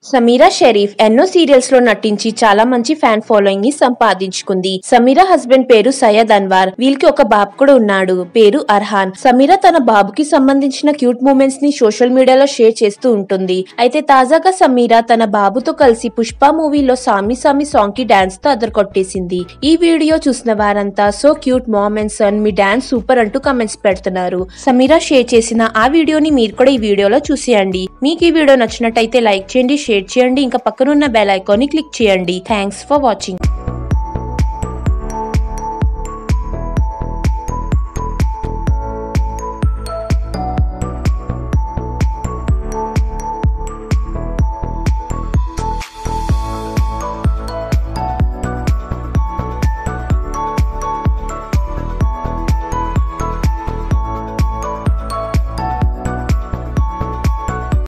సమీరా షరీఫ్ ఎన్నో సీరియల్స్ లో నటించి చాలా మంచి ఫ్యాన్ ఫాలోయింగ్ ని సంపాదించుకుంది. సమీరా హస్బెండ్ పేరు సయ్యద్ అన్వర్. వీళ్ళకి ఒక బాబు కూడా ఉన్నాడు, పేరు అర్హాన్. సమీరా తన బాబుకి సంబంధించిన క్యూట్ మూమెంట్స్ ని సోషల్ మీడియాలో షేర్ చేస్తూ ఉంటుంది. అయితే తాజాగా సమీరా తన బాబుతో కలిసి పుష్ప మూవీలో సామి సామి సాంగ్ కి డాన్స్ తో అదరకొట్టేసింది. ఈ వీడియో చూసిన వారంతా so cute mom and son, మీ డాన్స్ సూపర్ అంటూ కమెంట్స్ పెడుతున్నారు. సమీరా షేర్ చేసిన ఆ వీడియోని మీరు కూడా ఈ వీడియోలో చూసేయండి. మీకు ఈ వీడియో నచ్చినట్టయితే లైక్ చేయండి, షేర్ చేయండి, ఇంకా పక్కనున్న బెల్ ఐకాన్ ని క్లిక్ చేయండి. Thanks for watching.